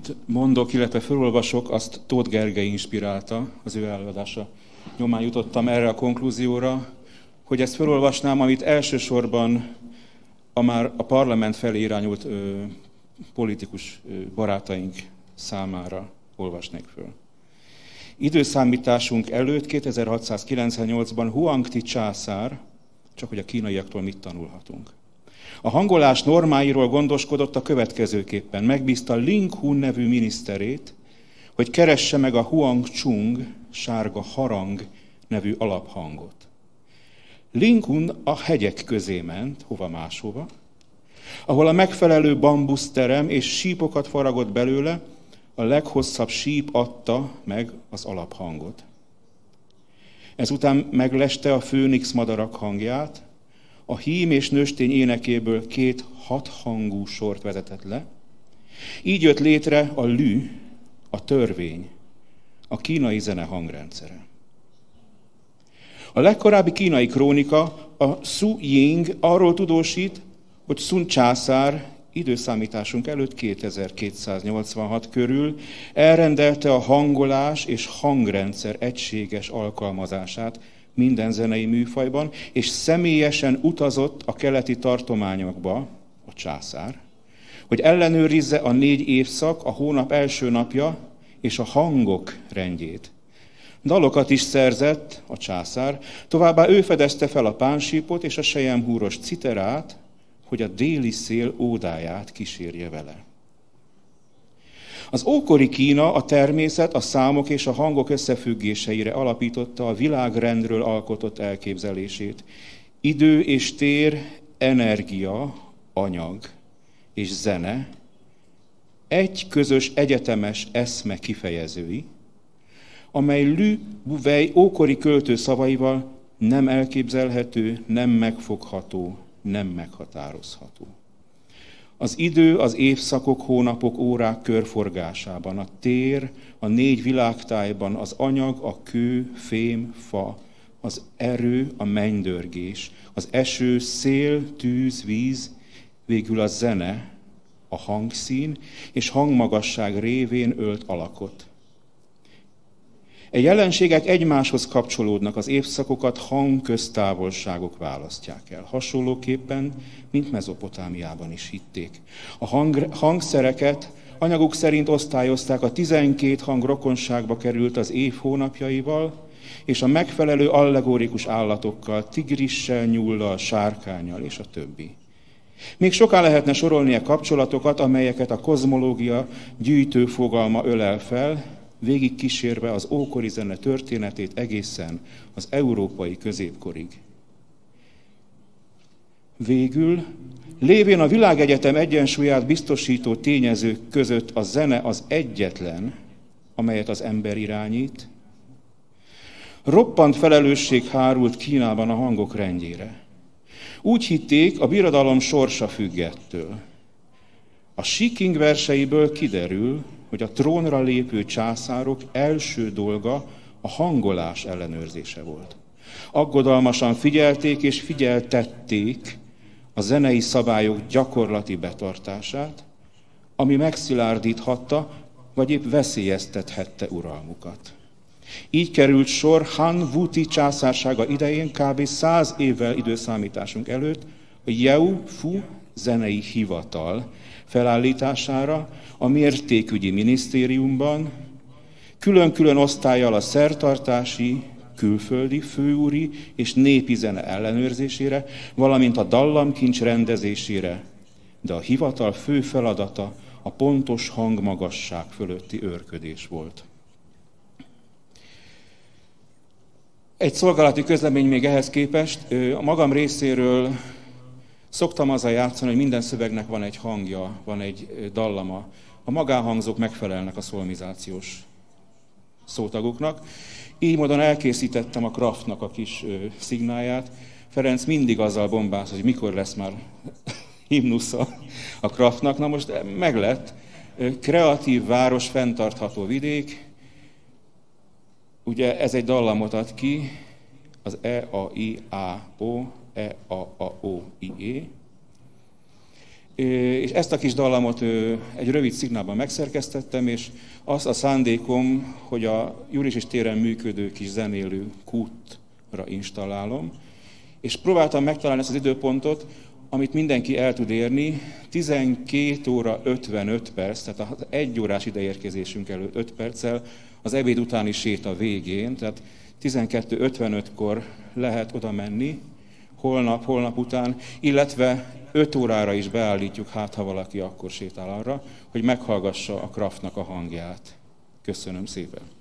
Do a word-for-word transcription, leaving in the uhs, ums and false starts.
most mondok, illetve felolvasok, azt Tóth Gergely inspirálta, az ő előadása nyomán jutottam erre a konklúzióra, hogy ezt felolvasnám, amit elsősorban a már a parlament felé irányult ö, politikus ö, barátaink számára olvasnék föl. Időszámításunk előtt kétezer-hatszázkilencvennyolcban Huangti császár, csak hogy a kínaiaktól mit tanulhatunk. A hangolás normáiról gondoskodott a következőképpen. Megbízta Ling Hun nevű miniszterét, hogy keresse meg a Huangchung, sárga harang nevű alaphangot. Ling Hun a hegyek közé ment, hova máshova, ahol a megfelelő bambuszterem és sípokat faragott belőle, a leghosszabb síp adta meg az alaphangot. Ezután megleste a főnix madarak hangját, a hím és nőstény énekéből két hathangú sort vezetett le. Így jött létre a lü, a törvény, a kínai zene hangrendszere. A legkorábbi kínai krónika, a Su Ying arról tudósít, hogy Sun császár időszámításunk előtt kétezer-kétszáznyolcvanhat körül elrendelte a hangolás és hangrendszer egységes alkalmazását minden zenei műfajban, és személyesen utazott a keleti tartományokba, a császár, hogy ellenőrizze a négy évszak, a hónap első napja és a hangok rendjét. Dalokat is szerzett a császár, továbbá ő fedezte fel a pánsípot és a selyemhúros citerát, hogy a déli szél ódáját kísérje vele. Az ókori Kína a természet, a számok és a hangok összefüggéseire alapította a világrendről alkotott elképzelését. Idő és tér, energia, anyag és zene egy közös egyetemes eszme kifejezői, amely Lü Buvei ókori költő szavaival nem elképzelhető, nem megfogható, nem meghatározható. Az idő az évszakok, hónapok, órák körforgásában, a tér, a négy világtájban, az anyag, a kő, fém, fa, az erő, a mennydörgés, az eső, szél, tűz, víz, végül a zene, a hangszín és hangmagasság révén ölt alakot. E jelenségek egymáshoz kapcsolódnak, az évszakokat hangköztávolságok választják el. Hasonlóképpen, mint Mezopotámiában is hitték. A hang, hangszereket anyaguk szerint osztályozták, a tizenkét hang rokonságba került az év hónapjaival, és a megfelelő allegorikus állatokkal, tigrissel, nyullal, sárkánnyal és a többi. Még soká lehetne sorolni a kapcsolatokat, amelyeket a kozmológia gyűjtő fogalma ölel fel, végig kísérve az ókori zene történetét egészen az európai középkorig. Végül, lévén a világegyetem egyensúlyát biztosító tényezők között a zene az egyetlen, amelyet az ember irányít, roppant felelősség hárult Kínában a hangok rendjére. Úgy hitték, a birodalom sorsa függettől. A Shiking verseiből kiderül, hogy a trónra lépő császárok első dolga a hangolás ellenőrzése volt. Aggodalmasan figyelték és figyeltették a zenei szabályok gyakorlati betartását, ami megszilárdíthatta, vagy épp veszélyeztethette uralmukat. Így került sor Han Wuti császársága idején kb. száz évvel időszámításunk előtt a Yeu Fu zenei hivatal felállítására a mértékügyi minisztériumban, külön-külön osztállyal a szertartási, külföldi, főúri és népi zene ellenőrzésére, valamint a dallamkincs rendezésére, de a hivatal fő feladata a pontos hangmagasság fölötti őrködés volt. Egy szolgálati közlemény még ehhez képest, a magam részéről szoktam azzal játszani, hogy minden szövegnek van egy hangja, van egy dallama. A magánhangzók megfelelnek a szolmizációs szótagoknak. Így módon elkészítettem a Kraftnak a kis szignáját. Ferenc mindig azzal bombáz, hogy mikor lesz már himnusza a Kraftnak. Na most meglett. Kreatív város, fenntartható vidék. Ugye ez egy dallamot ad ki, az E, A, I, A, O, E, A, A, O, I, E. És ezt a kis dallamot egy rövid szignálban megszerkesztettem, és az a szándékom, hogy a Júrisis téren működő kis zenélő kútra installálom, és próbáltam megtalálni ezt az időpontot, amit mindenki el tud érni, tizenkét óra ötvenöt perc, tehát az egy órás ideérkezésünk előtt öt perccel, az ebéd utáni séta végén, tehát tizenkettő ötvenötkor lehet oda menni, holnap, holnap után, illetve öt órára is beállítjuk, hát ha valaki akkor sétál arra, hogy meghallgassa a Kraftnak a hangját. Köszönöm szépen!